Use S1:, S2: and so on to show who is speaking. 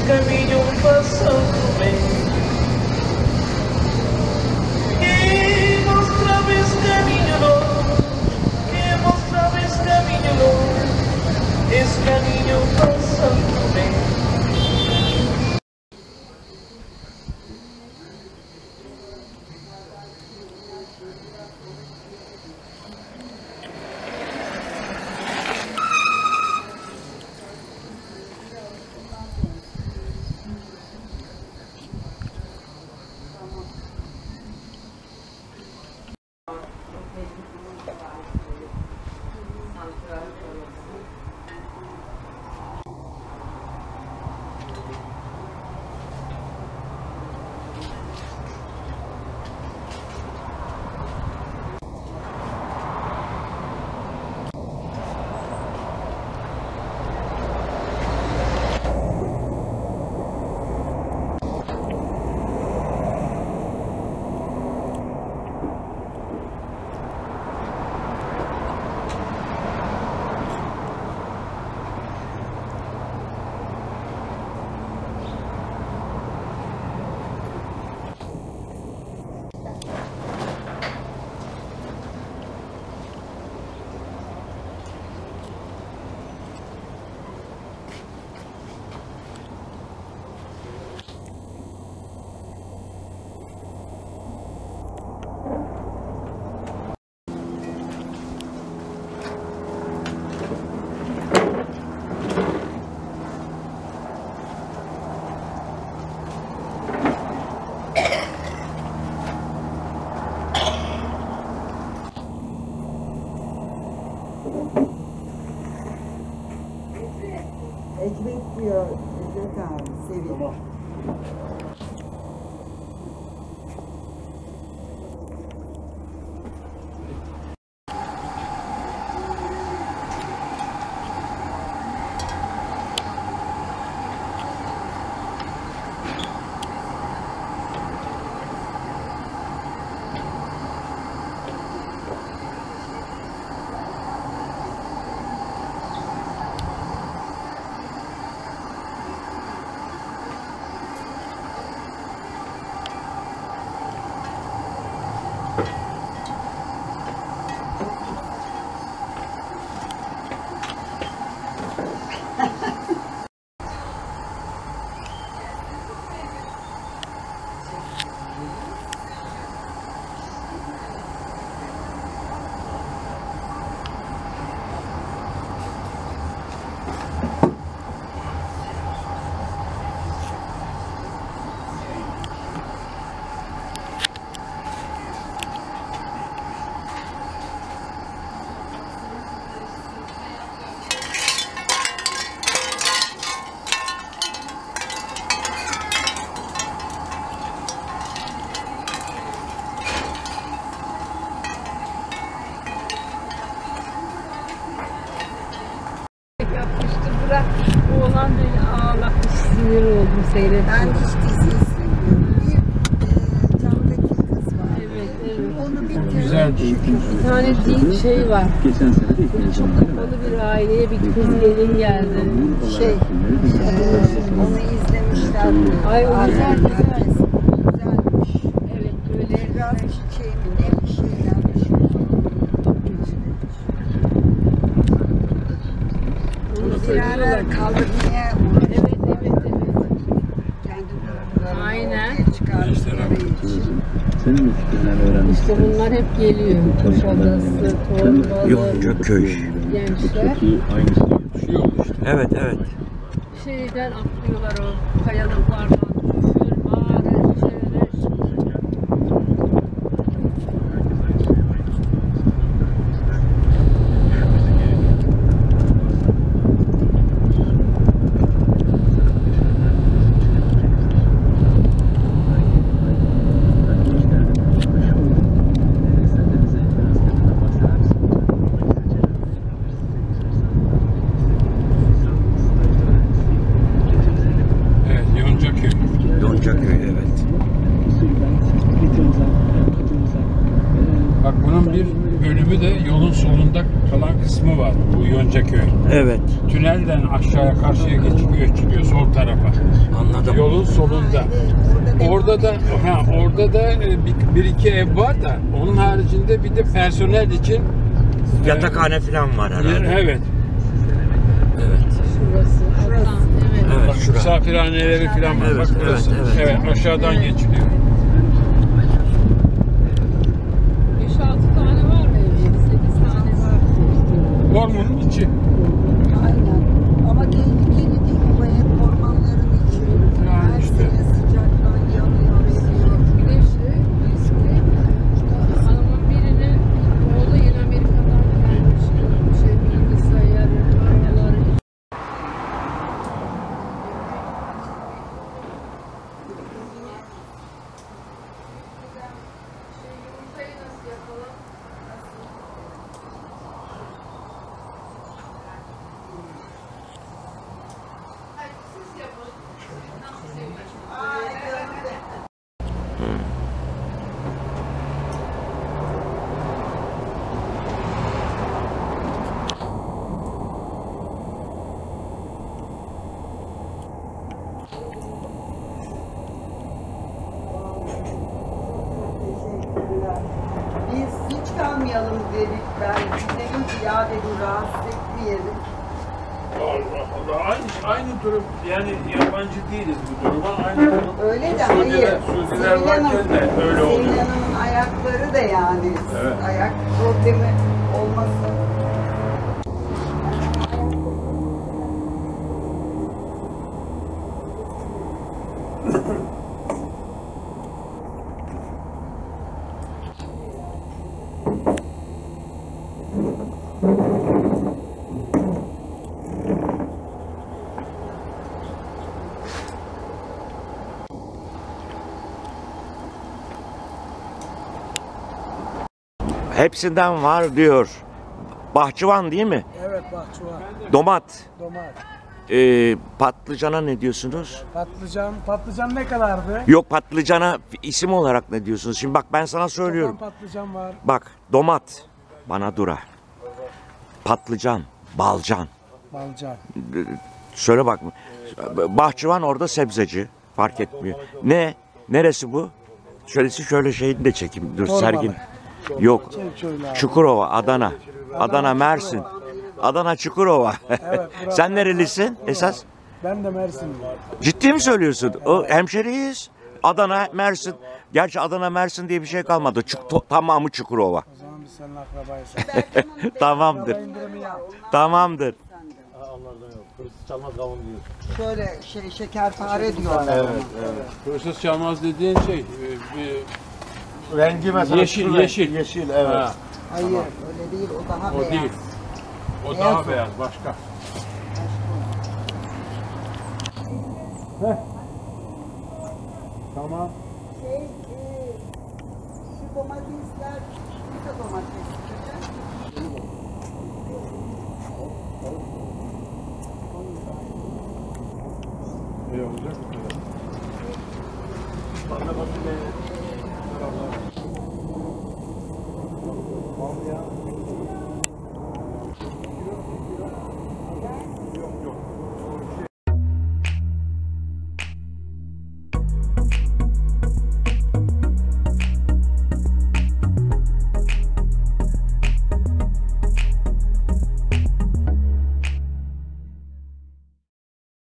S1: camino passándome. Que mostra vez caminho longe, que mostra vez caminho longe, esse caminho passándome.
S2: Ekmek yiyor, ekmek abi, seviyor.
S3: Yapmıştı, bırak. Oğlan beni ağlatmış, sinir oldum seyrettim.
S2: Ben hiç dizi izlemiyorum. Bir camdaki kız var.
S3: Evet, evet.
S2: Onu bir kere
S4: Güzel.
S3: Bir tane değil şey var.
S5: Geçen sene de
S3: Böyle çok kapalı bir aileye bir kız gelin geldi.
S2: onu izlemişler.
S3: Ay, o güzel, güzel.
S2: Güzelmiş.
S3: Evet, böyle
S2: Biraz çiçeği mi ne bir şeylermiş.
S3: onu
S2: Bir ara
S3: söylüyorlar.
S2: kaldırmaya
S3: Evet, evet, evet.
S2: kendi gruplarını
S3: Aynen.
S2: ortaya çıkardıkları için.
S5: Senin mi fikirlerini öğrenmek
S3: İşte bunlar hep geliyor. Kuşadası, Torbalı,
S6: Yoncaköy.
S3: gençler.
S5: Aynısı.
S4: Düşüyor işte.
S6: Evet, evet.
S3: Şeyden atlıyorlar o kayalıklardan. Düşür, bağırır, çevirir.
S4: Evet, Yoncaköy.
S6: Yoncaköy, evet.
S4: Bak bunun bir bölümü de yolun solunda kalan kısmı var. Bu Yoncaköy.
S6: Evet,
S4: Tünelden aşağıya karşıya çıkıyor sol tarafa. solunda.
S2: Evet,
S4: Orada da bir iki ev var da onun haricinde bir de personel için
S6: Yatakhane falan var herhalde.
S4: evet.
S6: Evet.
S3: Şurası. Şurası. Evet.
S6: Evet,
S4: Bak,
S6: şura.
S4: misafirhaneleri falan var.
S6: Evet,
S4: Bak burası.
S6: evet, evet.
S4: Evet, aşağıdan geçiliyor.
S3: 5-6 tane var mı evde? 8 tane var.
S4: Ormanın içi.
S2: Aynen. Ama tehlikeli değil mi? Bu hep ormanların içi.
S4: Yani
S2: Her
S4: işte.
S2: sene sıcaktan yanıyor, veriyor.
S3: Güneşli, riskli. Hanımın birinin oğlu yine Amerika'dan gelmiş. Bilgisayarı, arabaları. Yumurtayı nasıl yapalım? Hadi siz yapın. Nasıl seviyorsunuz?
S2: Teşekkürler. Biz hiç kalmayalım dedik. Ben dedim ki ya dedim rahatsız etmeyelim.
S4: Allah Allah. Aynı durum. Yani yabancı değiliz bu duruma. Aynı durum.
S2: Öyle de hayır.
S4: Suudiler varken de öyle oluyor.
S2: Selin Hanım'ın ayakları da yani.
S4: Evet.
S2: Ayak problemi olmasın.
S6: Hepsinden var diyor. Bahçıvan değil mi?
S7: Evet bahçıvan,
S6: Domat.
S7: domat,
S6: Patlıcana ne diyorsunuz?
S7: patlıcan ne kadardı?
S6: Yok, patlıcana isim olarak ne diyorsunuz? Şimdi bak ben sana söylüyorum.
S7: Çoban patlıcan var.
S6: Bak, domat, bana dura. Patlıcan, balcan.
S7: Balcan.
S6: Söyle bak. Bahçıvan orada sebzeci. Fark etmiyor. Ne? Neresi bu? Şöyle şeyini de çekeyim. Dur
S7: Torbalı.
S6: Sergin. Yok.
S7: Şöyle abi.
S6: Çukurova, Adana. Adana, Mersin. Adana, Çukurova.
S7: Evet, burası-
S6: Sen nerelisin esas?
S7: Ben de Mersinliyim.
S6: Ciddi mi söylüyorsun? O hemşeriyiz. Adana, Mersin. Gerçi Adana, Mersin diye bir şey kalmadı. Tamamı Çukurova.
S7: O zaman biz seninle akrabayız.
S6: Tamamdır.
S7: İndirimi yap.
S6: Tamamdır.
S2: Şöyle şekerpare diyorlar. Evet.
S4: Hırsız çalmaz dediğin şey
S8: Rengi mesela
S4: yeşil.
S8: yeşil evet.
S4: Ha,
S2: Hayır öyle değil o daha
S4: o
S2: beyaz.
S4: değil. O
S2: Beyaz
S4: daha
S2: o.
S4: beyaz, başka.
S7: Tamam.
S2: Şu domatesler, şu da domates.
S4: İyi olacak.
S7: Al ya.